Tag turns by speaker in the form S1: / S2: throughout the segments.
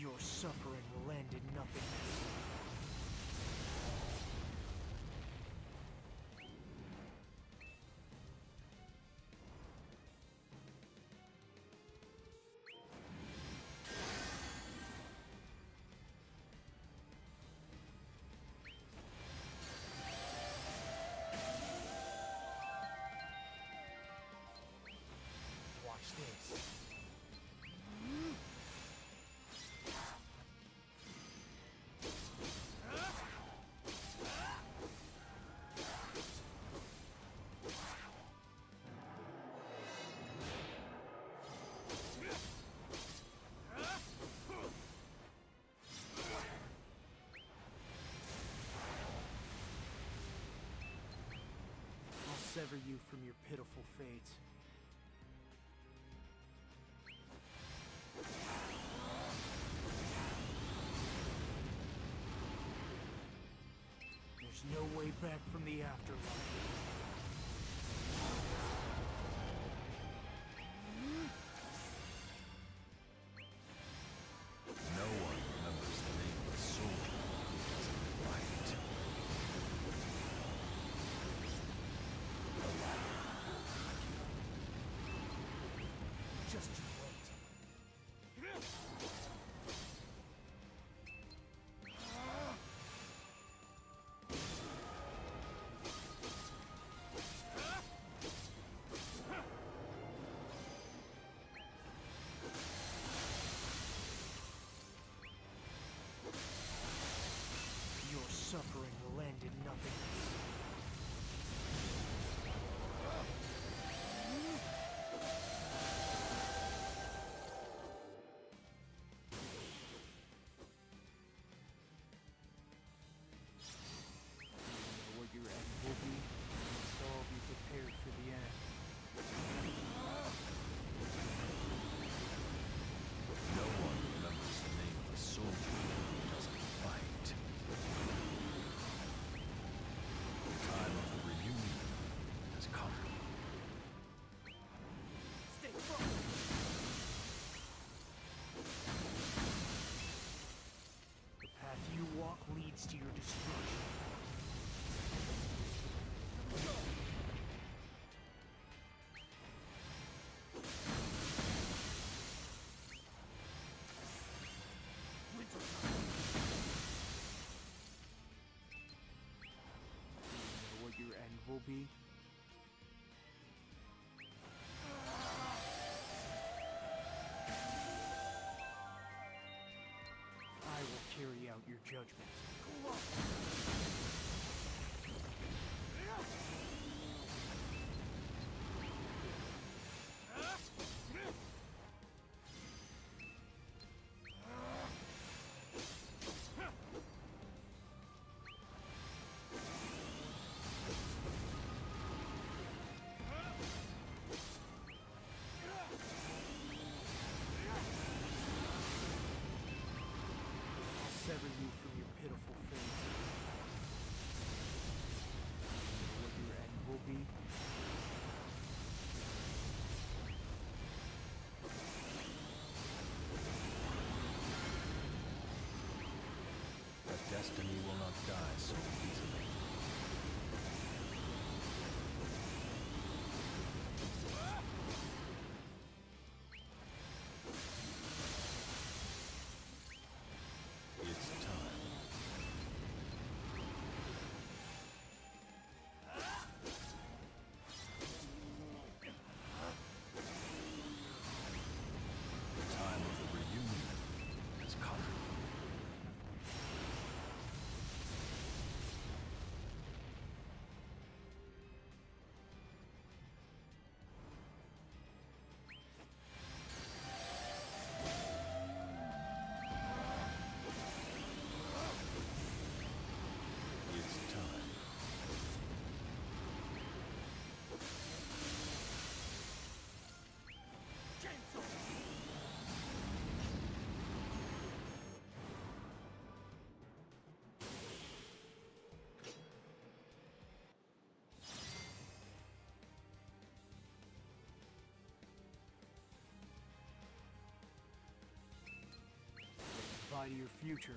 S1: Your suffering will end in nothingness. Watch this. I'll sever you from your pitiful fate. There's no way back from the afterlife.
S2: No one remembers the name of the soldier who doesn't fight.
S1: Just you wait. Your suffering will end in nothingness. What your end will be, must all be prepared for the end.
S2: No one remembers the name of the soldier who doesn't fight. The time of the reunion has come.
S1: Stay focused! The path you walk leads to your destruction. What your end will be? I will carry out your judgment. Sever you from your pitiful fate. What your end will be?
S2: But destiny will not die so easily. It's time. The time of the reunion has come.
S1: goodbye to your future.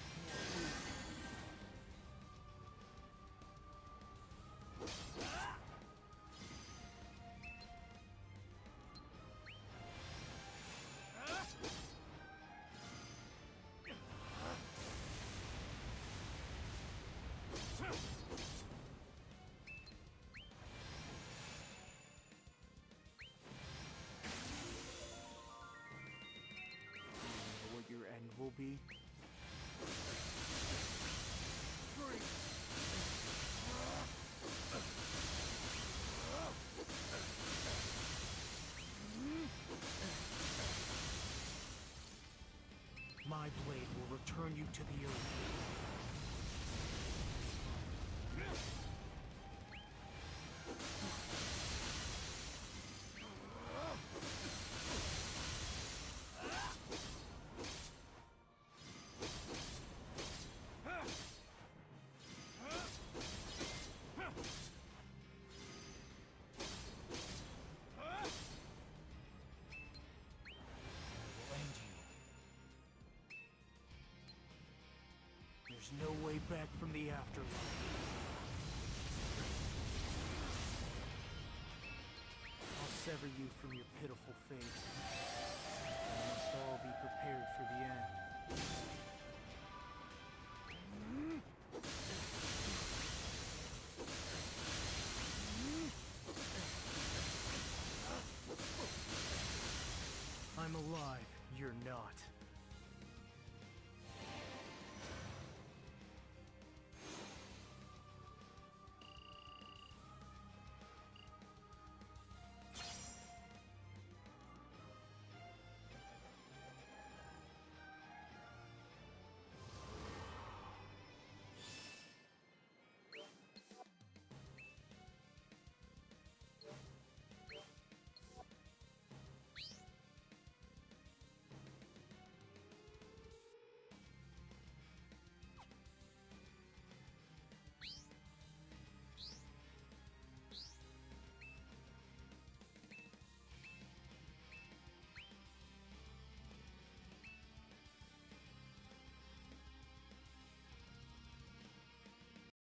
S1: What your end will be? My blade will return you to the earth. There's no way back from the afterlife. I'll sever you from your pitiful fate. You must all be prepared for the end. I'm alive, you're not.